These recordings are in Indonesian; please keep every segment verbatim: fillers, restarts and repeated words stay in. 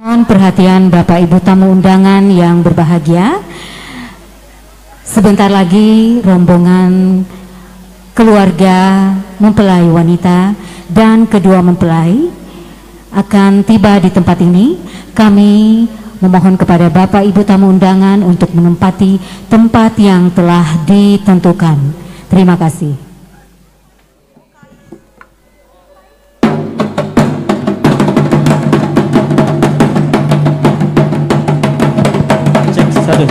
Mohon perhatian Bapak Ibu tamu undangan yang berbahagia. Sebentar lagi rombongan keluarga mempelai wanita dan kedua mempelai akan tiba di tempat ini. Kami memohon kepada Bapak Ibu tamu undangan untuk menempati tempat yang telah ditentukan. Terima kasih. Satu.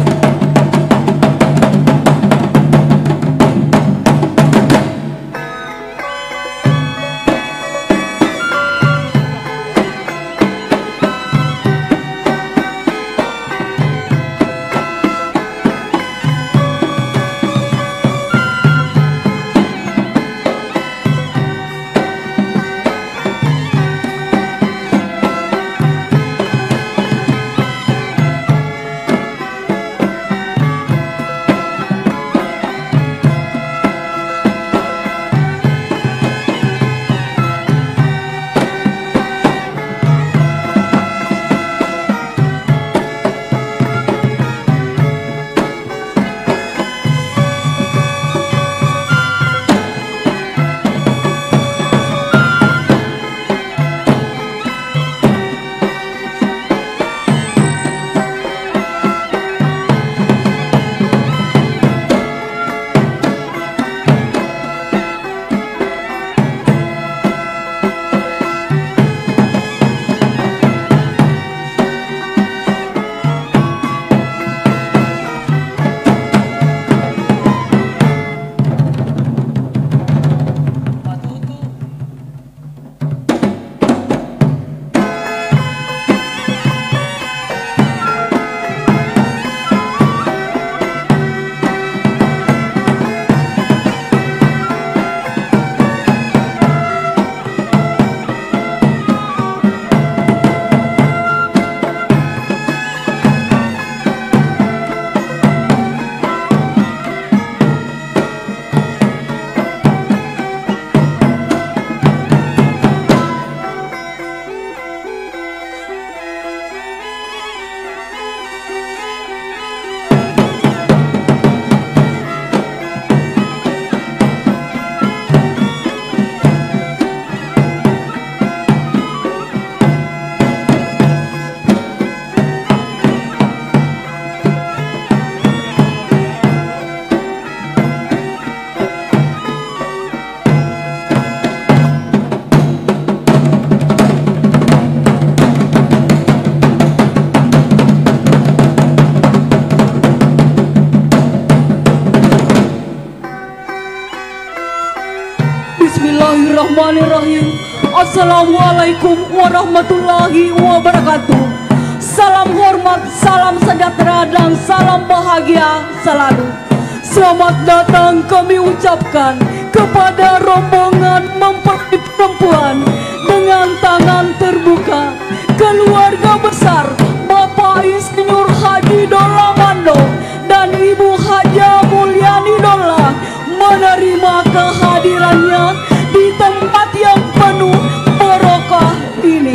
Bismillahirrahmanirrahim. Assalamualaikum warahmatullahi wabarakatuh. Salam hormat, salam sejahtera dan salam bahagia selalu. Selamat datang kami ucapkan kepada rombongan mempelai perempuan dengan tangan terbuka. Keluarga besar Bapak Insinyur Haji Dolla Mando dan Ibu Haja Mulyani Dolla menerima kehadirannya di tempat yang penuh barokah ini.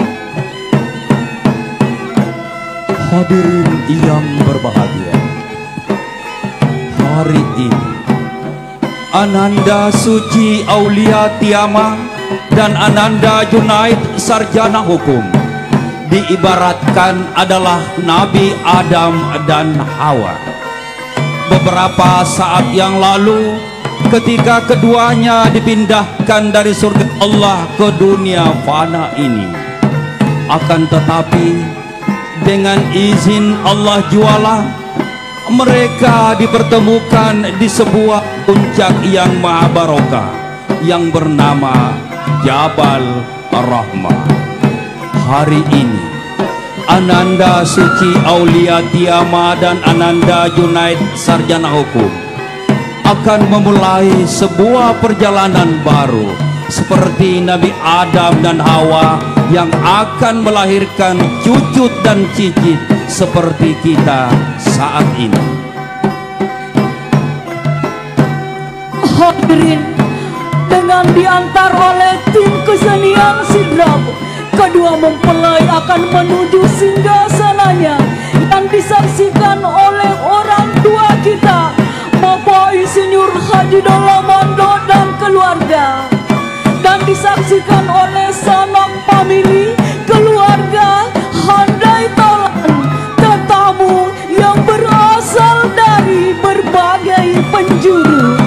Hadirin yang berbahagia, hari ini Ananda Suci Aulia Tiama dan Ananda Junaid Sarjana Hukum diibaratkan adalah Nabi Adam dan Hawa. Beberapa saat yang lalu, ketika keduanya dipindahkan dari surga Allah ke dunia fana ini, akan tetapi dengan izin Allah jualah mereka dipertemukan di sebuah puncak yang maha barokah yang bernama Jabal Rahmah. Hari ini Ananda Suci Aulia Tiama dan Ananda Junaid Sarjana Hukum akan memulai sebuah perjalanan baru seperti Nabi Adam dan Hawa yang akan melahirkan cucu dan cicit seperti kita saat ini. Hadirin, dengan diantar oleh tim kesenian Sidrap kedua mempelai akan menuju singgasananya yang disaksikan oleh orang tua kita, Bapak Insinyur Haji Dolamando dan keluarga, dan disaksikan oleh sanak famili keluarga Handai Tolan, tetamu yang berasal dari berbagai penjuru.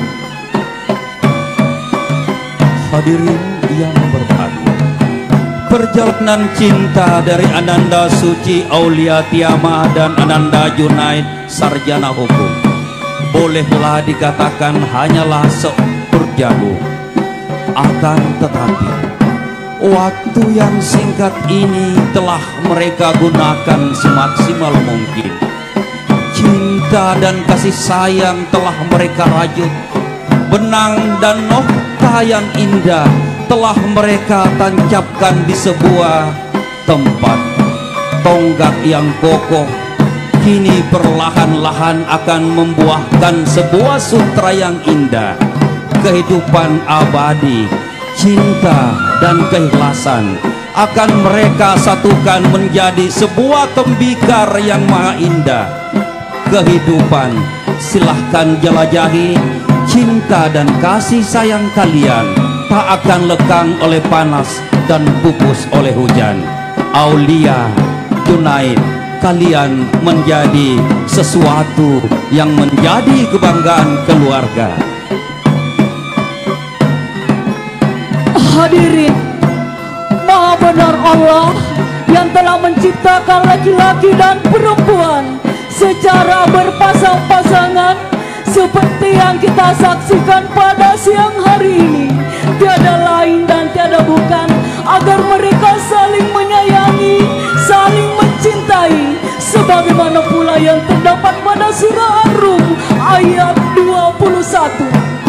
Hadirin yang berbahagia, perjalanan cinta dari Ananda Suci Aulia Tiama dan Ananda Junaid Sarjana Hukum bolehlah dikatakan hanyalah seukur jagung. Akan tetapi waktu yang singkat ini telah mereka gunakan semaksimal mungkin. Cinta dan kasih sayang telah mereka rajut. Benang dan nokta yang indah telah mereka tancapkan di sebuah tempat. Tonggak yang kokoh kini perlahan-lahan akan membuahkan sebuah sutra yang indah. Kehidupan abadi, cinta dan keikhlasan akan mereka satukan menjadi sebuah tembikar yang maha indah. Kehidupan silahkan jelajahi, cinta dan kasih sayang kalian tak akan lekang oleh panas dan pupus oleh hujan. Aulia, Junaid, kalian menjadi sesuatu yang menjadi kebanggaan keluarga. Hadirin, Maha benar Allah yang telah menciptakan laki-laki dan perempuan secara berpasang-pasangan seperti yang kita saksikan pada siang hari ini. Tiada lain dan tiada bukan agar mereka saling menyayangi, saling mencintai, sebagaimana pula yang terdapat pada surah Ar-Rum ayat dua puluh satu.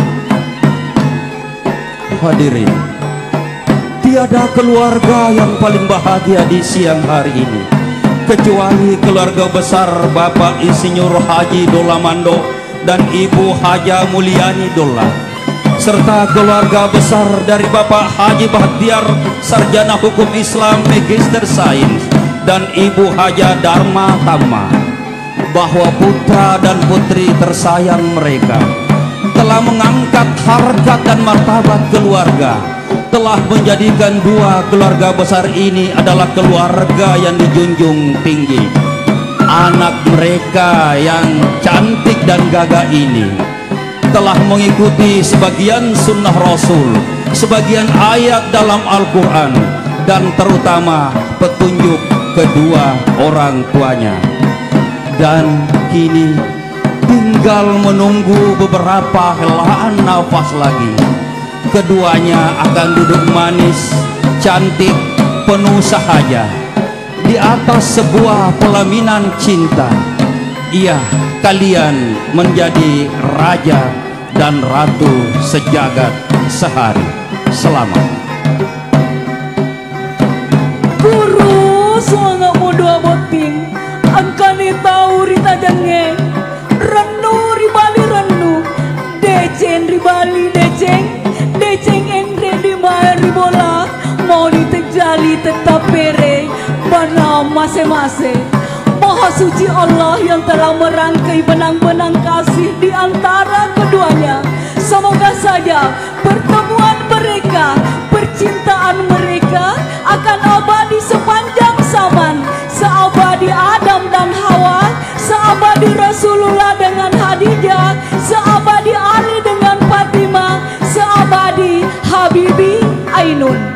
Hadirin, tiada keluarga yang paling bahagia di siang hari ini kecuali keluarga besar Bapak Insinyur Haji Dolamando dan Ibu Haja Mulyani Dola, serta keluarga besar dari Bapak Haji Bahtiar Sarjana Hukum Islam Magister Sains dan Ibu Haja Dharma Tama, bahwa putra dan putri tersayang mereka telah mengangkat harkat dan martabat keluarga, telah menjadikan dua keluarga besar ini adalah keluarga yang dijunjung tinggi. Anak mereka yang cantik dan gagah ini telah mengikuti sebagian sunnah Rasul, sebagian ayat dalam Al-Quran, dan terutama petunjuk kedua orang tuanya. Dan kini tinggal menunggu beberapa helaan nafas lagi. Keduanya akan duduk manis, cantik, penuh sahaja di atas sebuah pelaminan cinta. Iya, kalian menjadi raja dan ratu sejagat sehari. Selamat. Guru suanga modua boting angkani tahu rita jengeng renu ribali renu deceng ribali deceng deceng endre di main ribola mau ditejali tetap pere bana mase-mase. Maha suci Allah yang telah merangkai benang-benang kasih di antara keduanya. Semoga saja pertemuan mereka, percintaan mereka akan abadi sepanjang zaman, seabadi Adam dan Hawa, seabadi Rasulullah dengan Khadijah, seabadi Ali dengan Fatimah, seabadi Habibi Ainun.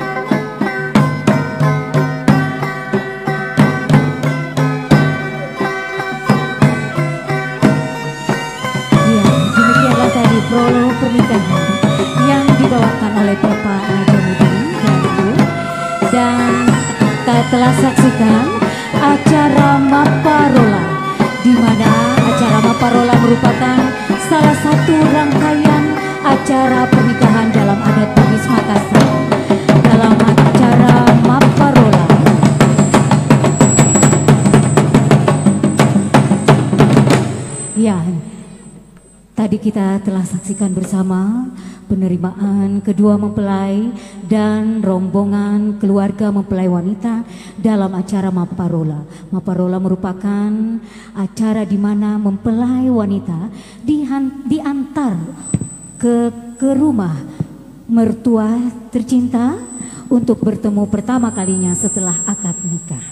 Prolog pernikahan yang dibawakan oleh Bapak Najamuddin dan Ibu, dan kita telah saksikan acara Maparola, di mana acara Maparola merupakan salah satu rangkaian acara pernikahan dalam adat Bugis Makassar. Dalam acara Maparola, ya, tadi kita telah saksikan bersama penerimaan kedua mempelai dan rombongan keluarga mempelai wanita dalam acara Maparola. Maparola merupakan acara di mana mempelai wanita dihan, diantar ke, ke rumah mertua tercinta untuk bertemu pertama kalinya setelah akad nikah.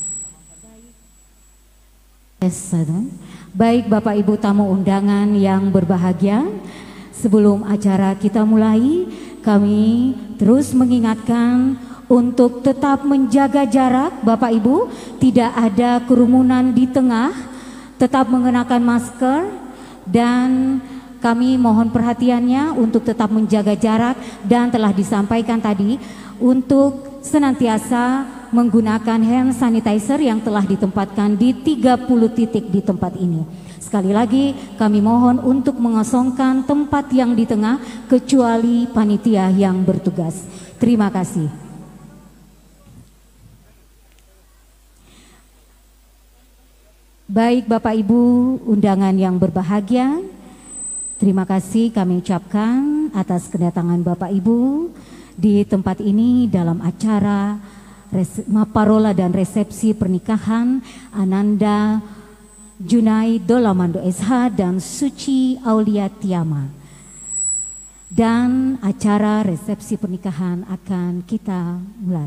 Baik Bapak Ibu tamu undangan yang berbahagia, sebelum acara kita mulai, kami terus mengingatkan untuk tetap menjaga jarak. Bapak Ibu, tidak ada kerumunan di tengah, tetap mengenakan masker, dan kami mohon perhatiannya untuk tetap menjaga jarak, dan telah disampaikan tadi untuk senantiasa menggunakan hand sanitizer yang telah ditempatkan di tiga puluh titik di tempat ini. Sekali lagi kami mohon untuk mengosongkan tempat yang di tengah kecuali panitia yang bertugas. Terima kasih. Baik Bapak Ibu undangan yang berbahagia, terima kasih kami ucapkan atas kedatangan Bapak Ibu di tempat ini dalam acara Maparola dan resepsi pernikahan Ananda Junai Dolamando S H dan Suci Aulia Tiama. Dan acara resepsi pernikahan akan kita mulai.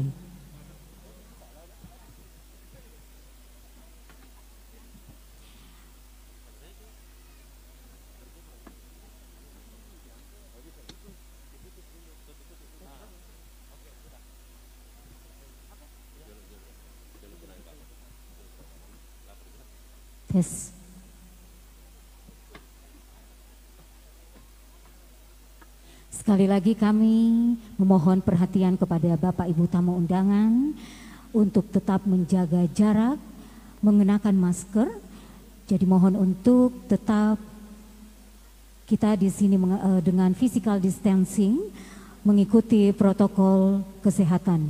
Tes. Sekali lagi kami memohon perhatian kepada Bapak Ibu tamu undangan untuk tetap menjaga jarak, mengenakan masker. Jadi mohon untuk tetap kita di sini dengan physical distancing, mengikuti protokol kesehatan.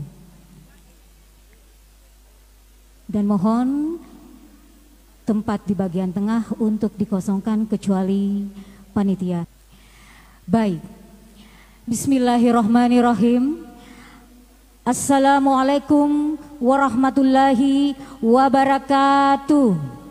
Dan mohon tempat di bagian tengah untuk dikosongkan kecuali panitia. Baik. Bismillahirrahmanirrahim. Assalamualaikum warahmatullahi wabarakatuh.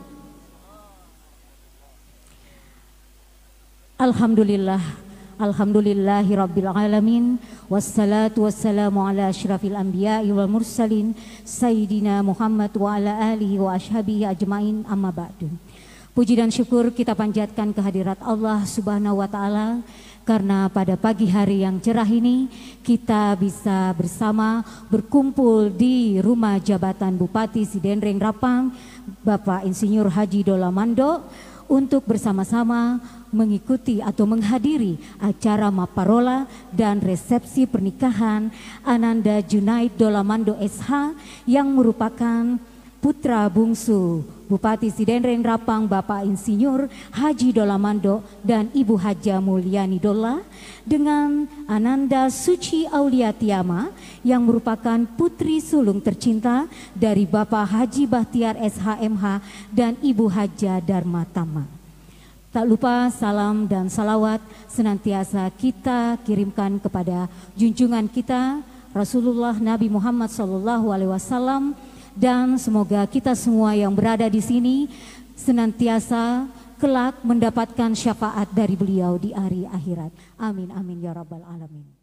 Alhamdulillah. Alhamdulillahi rabbil alamin. Wassalatu wassalamu ala asyrafil anbiya'i wal mursalin Sayyidina Muhammad wa ala alihi wa ashabihi ajmain, amma ba'du. Puji dan syukur kita panjatkan kehadirat Allah subhanahu wa ta'ala, karena pada pagi hari yang cerah ini kita bisa bersama berkumpul di rumah jabatan Bupati Sidenreng Rapang Bapak Insinyur Haji Dolamando untuk bersama-sama mengikuti atau menghadiri acara Maparola dan resepsi pernikahan Ananda Junai Dolamando S H yang merupakan putra bungsu Bupati Sidenreng Rapang Bapak Insinyur Haji Dolamando dan Ibu Haja Mulyani Dola dengan Ananda Suci Aulia Tiama yang merupakan putri sulung tercinta dari Bapak Haji Bahtiar S H M H dan Ibu Haja Dharma Tama. Tak lupa salam dan salawat senantiasa kita kirimkan kepada junjungan kita Rasulullah Nabi Muhammad Sallallahu Alaihi Wasallam, dan semoga kita semua yang berada di sini senantiasa kelak mendapatkan syafaat dari beliau di hari akhirat. Amin amin ya rabbal alamin.